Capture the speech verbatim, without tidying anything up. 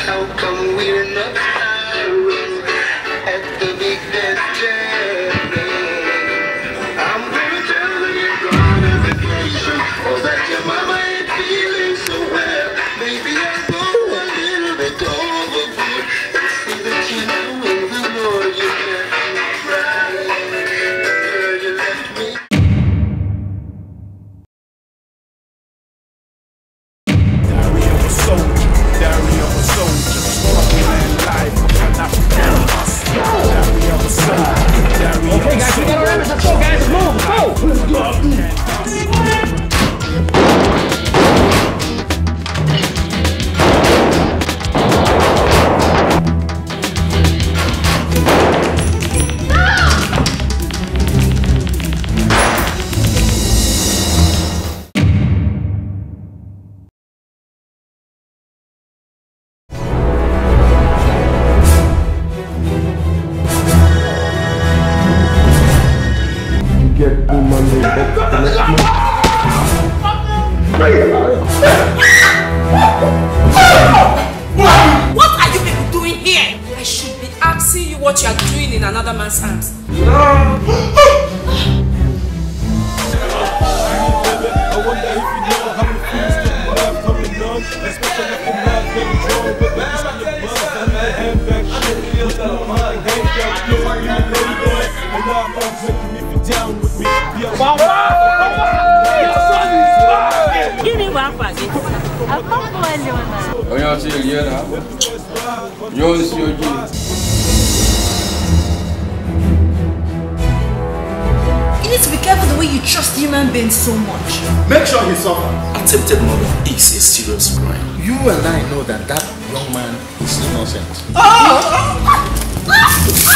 How come we're not hiring at the big journey? I'm gonna tell you you're gone on vacation, or that your mama ain't feeling so well. Maybe I'll go a little bit overboard and see that you know in the Lord you left me crying. Girl, you left me. Diary of a soldier, diary of a soldier, struggle and life, and not diary of a soldier, diary of a soldier. Okay, guys, we gotta remember. Let's go, guys. Move, go. Let's go. Get the money back the next month. What are you people doing here? I should be asking you what you are doing in another man's hands. Give me one for it. I'll come for anyone now. Oh, you're still here now? You're still here. You need to be careful the way you trust human beings so much. Make sure he suffers. Attempted murder is a serious crime. You and I know that that young man is innocent. Oh!